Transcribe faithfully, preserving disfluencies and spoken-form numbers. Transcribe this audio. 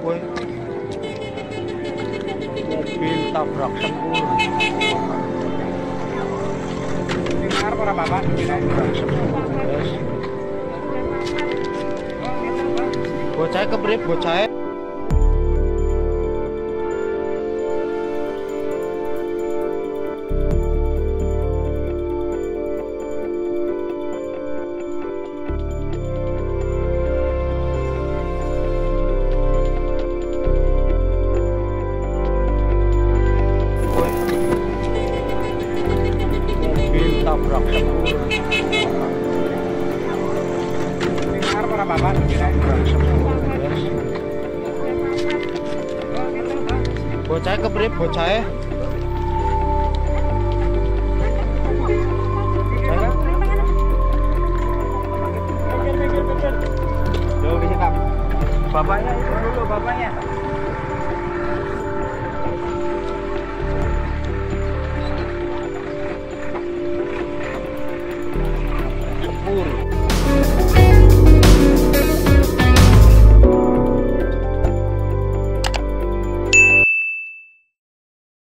Woi, mobil tabrak sepur. Dengar para bapak, Tabrak sepur, guys. Bocahnya kebrip, bocahnya. Tabrak sepur. dengar para bapak, Tabrak sepur, guys. Bocahnya kebrip, bocahnya. Jauh di sini, bapaknya itu dulu, bapaknya.